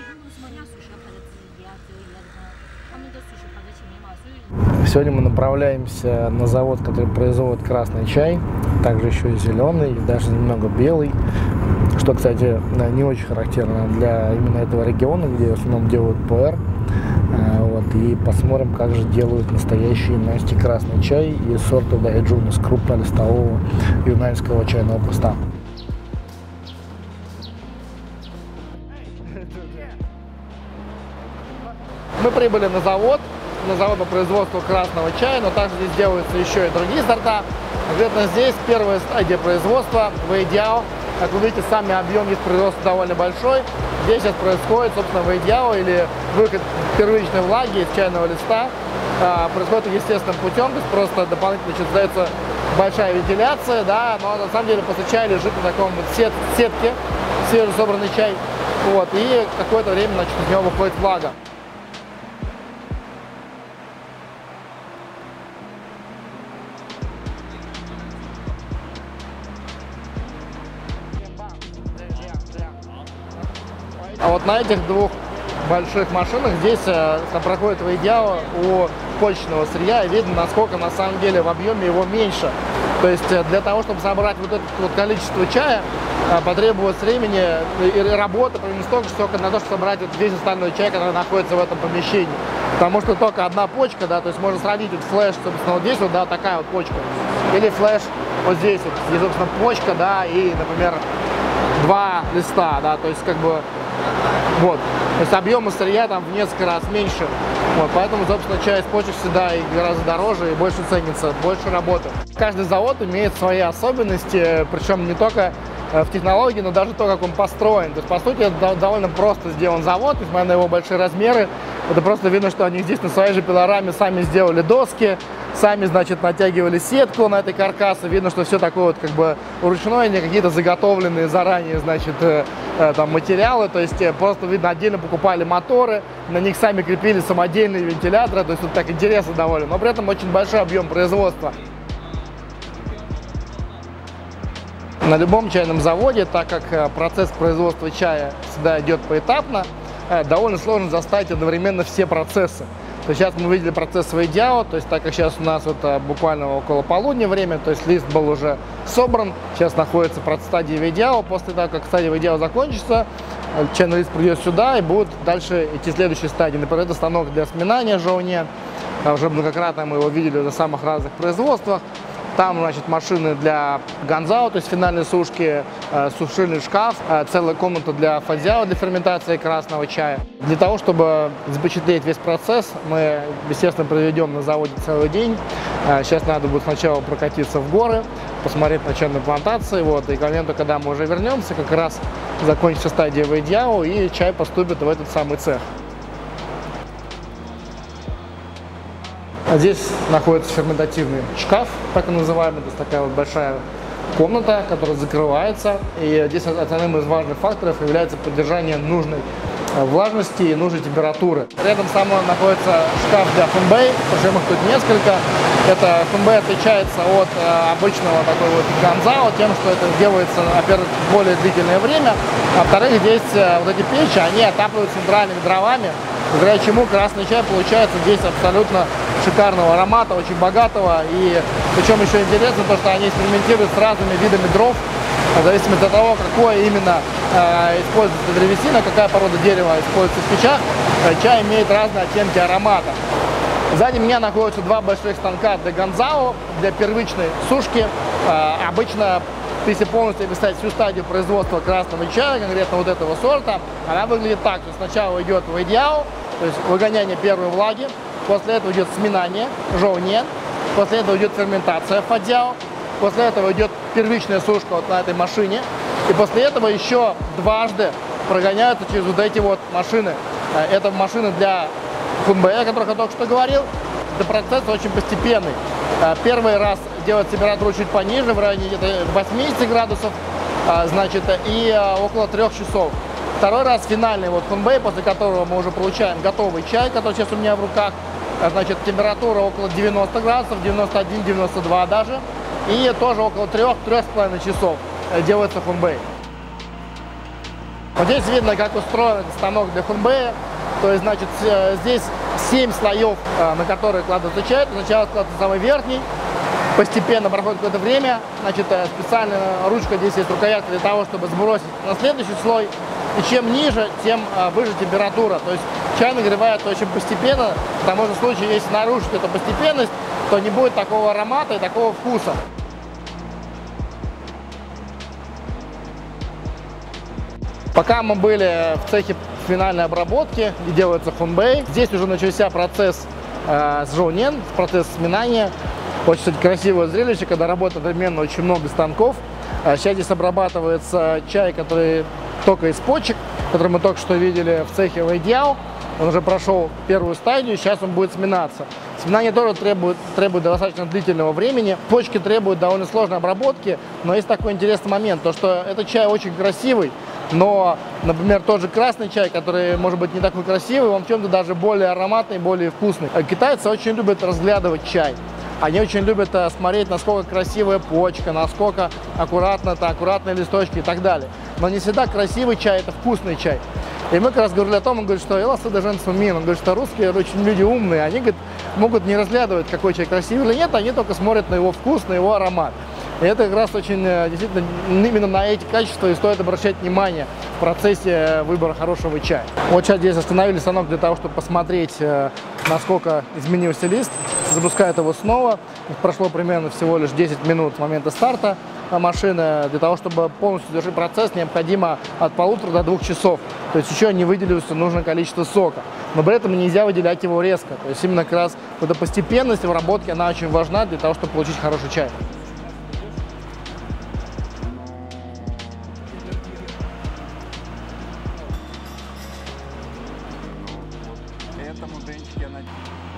Сегодня мы направляемся на завод, который производит красный чай, также еще и зеленый, даже немного белый, что, кстати, не очень характерно для именно этого региона, где в основном делают ПР. Вот, и посмотрим, как же делают настоящий Насти красный чай из сорта Дайджун, из крупнолистового юнаньского чайного куста. Мы прибыли на завод по производству красного чая, но также здесь делаются еще и другие сорта. Конкретно здесь первая стадия производства Вэйдяо. Как вы видите, сами объем их производства довольно большой. Здесь сейчас происходит, собственно, вэйдяо, или выход первичной влаги из чайного листа. Происходит естественным путем, то есть просто дополнительно создается большая вентиляция, да, но на самом деле после чая лежит на таком вот сетке свежесобранный чай. Вот, и какое-то время, значит, из него выходит влага. А вот на этих двух больших машинах здесь проходит вэйдяо у почечного сырья, и видно, насколько на самом деле в объеме его меньше. То есть для того, чтобы собрать вот это вот количество чая, потребуется времени и работы примерно столько на то, чтобы собрать вот весь остальной чай, который находится в этом помещении. Потому что только одна почка, да, то есть можно сравнить вот флеш, собственно, вот здесь вот, да, такая вот почка. Или флеш вот здесь вот, здесь, собственно, почка, да, и, например, два листа, да, то есть как бы вот, то есть объемы сырья там в несколько раз меньше, вот, поэтому, собственно, чай из почек всегда и гораздо дороже и больше ценится, больше работы. Каждый завод имеет свои особенности, причем не только в технологии, но даже то, как он построен. То есть, по сути, это довольно просто сделан завод, несмотря на его большие размеры. Это просто видно, что они здесь на своей же пилораме сами сделали доски, сами, значит, натягивали сетку на этой каркасы. Видно, что все такое вот как бы ручное, не какие-то заготовленные заранее, значит, там материалы. То есть просто, видно, отдельно покупали моторы, на них сами крепили самодельные вентиляторы. То есть вот так интересно довольно, но при этом очень большой объем производства. На любом чайном заводе, так как процесс производства чая всегда идет поэтапно, довольно сложно заставить одновременно все процессы. То есть сейчас мы видели процесс вэйдяо, то есть так как сейчас у нас вот буквально около полудня время, то есть лист был уже собран, сейчас находится в стадии вэйдяо. После того, как стадия вэйдяо закончится, чайный лист придет сюда и будут дальше идти следующие стадии. Например, это станок для сминания жоуне, уже многократно мы его видели на самых разных производствах. Там, значит, машины для ганзао, то есть финальной сушки, сушильный шкаф, целая комната для фадзяо, для ферментации красного чая. Для того, чтобы запечатлеть весь процесс, мы, естественно, проведем на заводе целый день. Сейчас надо будет сначала прокатиться в горы, посмотреть на чайные плантации, вот, и к моменту, когда мы уже вернемся, как раз закончится стадия вэйдяо, и чай поступит в этот самый цех. Здесь находится ферментативный шкаф, так и называемый, то есть такая вот большая комната, которая закрывается. И здесь одним из важных факторов является поддержание нужной влажности и нужной температуры. Рядом со мной находится шкаф для фэнбэй, причем их тут несколько. Это фэнбэй отличается от обычного такой вот ганзао тем, что это делается, во-первых, более длительное время, а во-вторых, здесь вот эти печи, они отапливаются центральными дровами, благодаря чему красный чай получается здесь абсолютно шикарного аромата, очень богатого. И причем еще интересно то, что они экспериментируют с разными видами дров, в зависимости от того, какое именно используется древесина, какая порода дерева используется в печах, чай имеет разные оттенки аромата. Сзади меня находятся два больших станка для ганзао, для первичной сушки. Обычно, если полностью описать всю стадию производства красного чая, конкретно вот этого сорта, она выглядит так, что сначала идет вэйдяо, то есть выгоняние первой влаги, после этого идет сминание, жоуне, после этого идет ферментация фадзяо, после этого идет первичная сушка вот на этой машине, и после этого еще дважды прогоняются через вот эти вот машины. Это машины для фэнбэя, о которых я только что говорил. Это процесс очень постепенный. Первый раз делать температуру чуть пониже, в районе где-то 80 градусов, значит, и около 3 часов. Второй раз финальный вот фэнбэй, после которого мы уже получаем готовый чай, который сейчас у меня в руках. Значит, температура около 90 градусов, 91-92 даже. И тоже около 3-3,5 часов делается фэнбэй. Вот здесь видно, как устроен этот станок для хунбэя. То есть, значит, здесь 7 слоев, на которые кладывается чай. Сначала кладывается самый верхний. Постепенно проходит какое-то время. Значит, специальная ручка, здесь есть рукоятка для того, чтобы сбросить на следующий слой. И чем ниже, тем выше температура. То есть чай нагревается очень постепенно. Потому что в случае, если нарушить эту постепенность, то не будет такого аромата и такого вкуса. Пока мы были в цехе финальной обработки, где делается хунбэй, здесь уже начался процесс сжоунен, процесс сминания. Очень, кстати, красивое зрелище, когда работает одновременно очень много станков. Сейчас здесь обрабатывается чай, который только из почек, который мы только что видели в цехе Вэйдяо. Он уже прошел первую стадию, сейчас он будет сминаться. Сминание тоже требует достаточно длительного времени. Почки требуют довольно сложной обработки, но есть такой интересный момент, то что этот чай очень красивый, но, например, тот же красный чай, который может быть не такой красивый, он в чем-то даже более ароматный, более вкусный. Китайцы очень любят разглядывать чай. Они очень любят смотреть, насколько красивая почка, насколько аккуратные листочки и так далее. Но не всегда красивый чай – это вкусный чай. И мы как раз говорили о том, он говорит, что он говорит, что русские очень люди умные, они, говорит, могут не разглядывать, какой чай красивый или нет, они только смотрят на его вкус, на его аромат. И это как раз очень, действительно, именно на эти качества и стоит обращать внимание в процессе выбора хорошего чая. Вот сейчас здесь остановили станок для того, чтобы посмотреть, насколько изменился лист. Запускают его снова. Прошло примерно всего лишь 10 минут с момента старта машины. Для того, чтобы полностью завершить процесс, необходимо от 1,5 до 2 часов. То есть еще не выделилось нужное количество сока. Но при этом нельзя выделять его резко. То есть именно как раз эта постепенность в обработке, она очень важна для того, чтобы получить хороший чай. Этому денчике